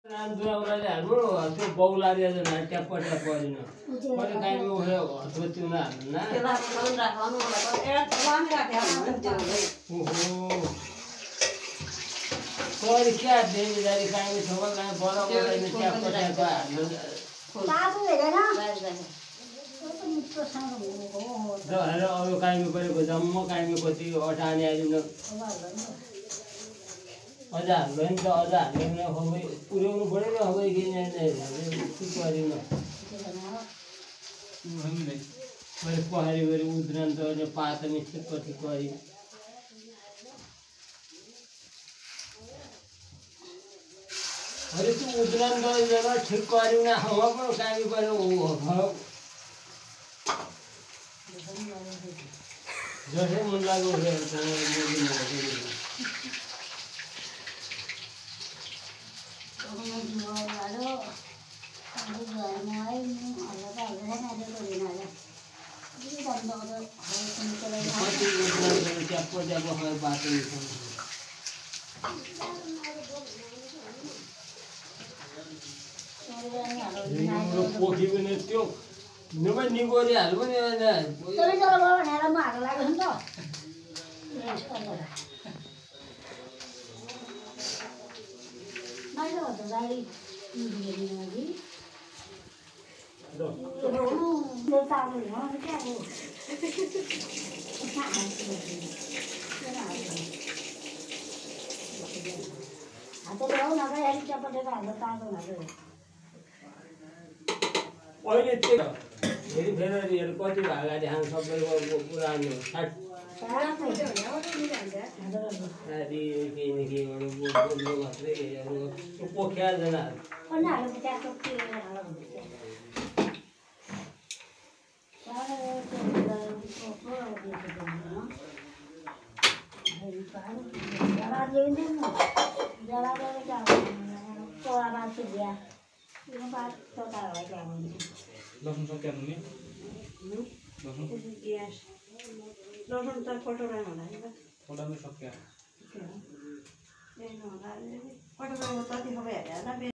दुराउराले हाम्रो त्यो बौलारिया जन ट्याप परिन पनि काइमो उयो हतोतिउन हाल्नु न त्यसलाई मन राख्नु होला एउटा वन राख्या ओहो कोरी क्या देनी जारी काइमो थोबा काइ बराबर ट्याप हाल्नु तातो हेरेन र अरु काइमो गरेको जम्म काइमो कति अटानी आइदिनु अझ हाम्रो नि त अझ हामीले खबै पुर्याउनु पऱ्यो नि खबै किन के गरिन मैले पहाडी गरी उद्रान त पातनी ठिक ठिक गरी अरे तू उद्रान गरेर ठिक गऱ्यौ न हवा पनि कामी पऱ्यो जसै मन लाग्यो पोखी पनि त्यो नभए निगोरी हाल्नु पनि अहिले त्यो फेरि कति भागा देखाउनु सबैको पुरानो 60 पोख्या लसुन त कटोरा होला नि फोटाउनु सक्यो कटोरामा कति खबै हाल्यो